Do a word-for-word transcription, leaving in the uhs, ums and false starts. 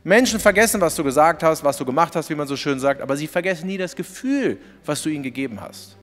Menschen vergessen, was du gesagt hast, was du gemacht hast, wie man so schön sagt, aber sie vergessen nie das Gefühl, was du ihnen gegeben hast.